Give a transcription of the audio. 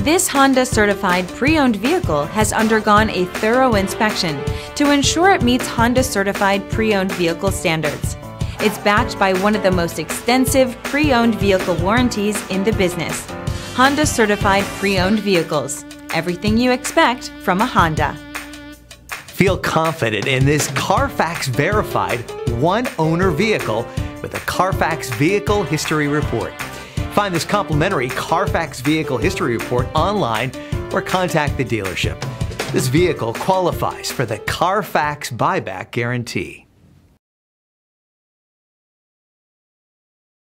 This Honda certified pre-owned vehicle has undergone a thorough inspection to ensure it meets Honda certified pre-owned vehicle standards. It's backed by one of the most extensive pre-owned vehicle warranties in the business. Honda certified pre-owned vehicles. Everything you expect from a Honda. Feel confident in this Carfax verified one-owner vehicle with a Carfax Vehicle History Report. Find this complimentary Carfax Vehicle History Report online or contact the dealership. This vehicle qualifies for the Carfax Buyback Guarantee.